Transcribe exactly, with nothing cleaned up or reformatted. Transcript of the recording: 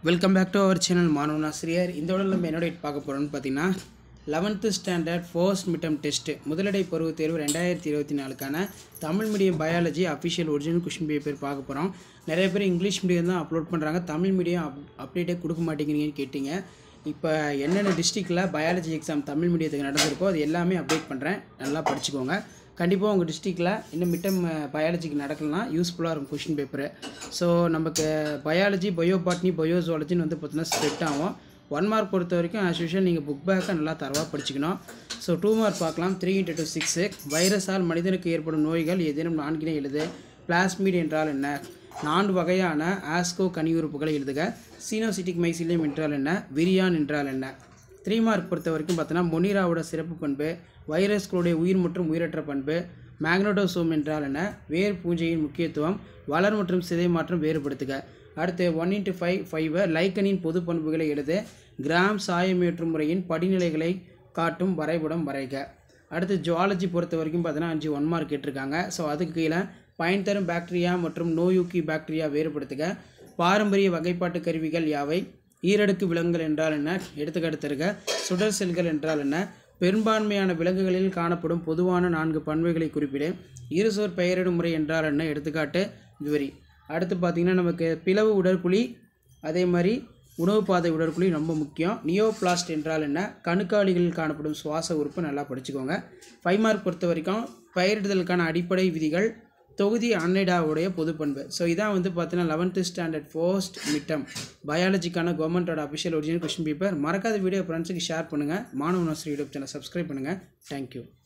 Welcome back to our channel Manavan Aasiriyar. இந்த விட நம்ம என்னோட பார்க்க போகிறோம்னு பார்த்தீங்கன்னா eleventh standard first midterm test முதலடை பருவத் தேர்வு ரெண்டாயிரத்தி இருபத்தி நாலுக்கான Tamil medium biology official original question paper பார்க்க போகிறோம். நிறைய பேர் இங்கிலீஷ் மீடியம் தான் அப்லோட் பண்ணுறாங்க, தமிழ் மீடியம் அப் அப்டேட்டே கொடுக்க மாட்டேங்கிறீங்கன்னு கேட்டிங்க. இப்போ என்னென்ன டிஸ்ட்ரிக்டில் பயாலஜி எக்ஸாம் தமிழ் மீடியத்துக்கு நடந்திருக்கோ அது எல்லாமே அப்டேட் பண்ணுறேன், நல்லா படிச்சுக்கோங்க. கண்டிப்பாக உங்கள் டிஸ்ட்ரிக்டில் இன்னும் மிட்டம் பயாலஜிக்கு நடக்கலனா யூஸ்ஃபுல்லாக இருக்கும் கொஷின் பேப்பரு. ஸோ நமக்கு பயாலஜி, பயோ பாட்னி, பயோ ஜுவாலஜின்னு வந்து பார்த்தீங்கன்னா ஸ்ப்ரெட் ஆகும். ஒன் மார்க் பொறுத்த வரைக்கும் ஆஸ் யூஷுவல் நீங்கள் புக் பேக்கை நல்லா தரவாக படிச்சுக்கணும். ஸோ டூ மார்க் பார்க்கலாம். த்ரீ இன்ட்டு டூ சிக்ஸு வைரஸால் மனிதனுக்கு ஏற்படும் நோய்கள் ஏதேனும் நான்கினை எழுது. பிளாஸ்மிட் என்றால் என்ன? நான்கு வகையான ஆஸ்கோ கனியுறுப்புகளை எழுதுக. சீனோசிட்டிக் மைசிலியம் என்றால் என்ன? விரியான் என்றால் என்ன? த்ரீ மார்க் பொறுத்த வரைக்கும் பார்த்தோன்னா மொனிராவோட சிறப்பு பண்பு, வைரஸ்களுடைய உயிர் மற்றும் உயிரற்ற பண்பு, மேக்னடோசோம் என்றால் என்ன, வேர் பூஞ்சையின் முக்கியத்துவம், வளர் மற்றும் சிதை மாற்றம் வேறுபடுத்துக. அடுத்து ஒன் இன்ட்டு ஃபைவ் ஃபைவ் லைக்கனின் பொது பண்புகளை எழுது. கிராம் சாயமேற்றும் முறையின் படிநிலைகளை காட்டும் வரைபடம் வரைக. அடுத்து ஜுவாலஜி பொறுத்த வரைக்கும் பார்த்தோன்னா அஞ்சு ஒன் மார்க் கேட்டிருக்காங்க. ஸோ அதுக்கு கீழே பயன் தரும் பாக்டீரியா மற்றும் நோயூக்கி பாக்டீரியா வேறுபடுத்துக. பாரம்பரிய வகைப்பாட்டு கருவிகள் யாவை? ஈரடுக்கு விலங்குகள் என்றால் என்ன? எடுத்துக்காட்டு தருக. சுடர் செல்கள் என்றால் என்ன? பெரும்பான்மையான விலங்குகளில் காணப்படும் பொதுவான நான்கு பண்புகளை குறிப்பிடு. இருசோர் பெயரிடும் முறை என்றால் என்ன? எடுத்துக்காட்டு விவரி. அடுத்து பார்த்திங்கன்னா நமக்கு பிளவு உடற்குழி, அதே மாதிரி உணவு பாதை உடற்குழி ரொம்ப முக்கியம். நியோபிளாஸ்ட் என்றால் என்ன? கணுக்காலிகளில் காணப்படும் சுவாச உறுப்பு, நல்லா படிச்சுக்கோங்க. ஃபைவ் மார்க் பொறுத்த வரைக்கும் பயிரிடுதலுக்கான அடிப்படை விதிகள், தொகுதி அன்னடாவுடைய பொது பண்பு. ஸோ இதான் வந்து பார்த்தீங்கன்னா லெவன்த்து ஸ்டாண்டர்ட் ஃபர்ஸ்ட் மிட்டம் பயாலஜிக்கான கவர்மெண்ட்டோட அஃபிஷியல் ஒரிஜினல் கொஷின் பேப்பர். மறக்காத வீடியோ ஃப்ரெண்ட்ஸுக்கு ஷேர் பண்ணுங்கள். Manavan Aasiriyar YouTube channel subscribe பண்ணுங்கள். தேங்க்யூ.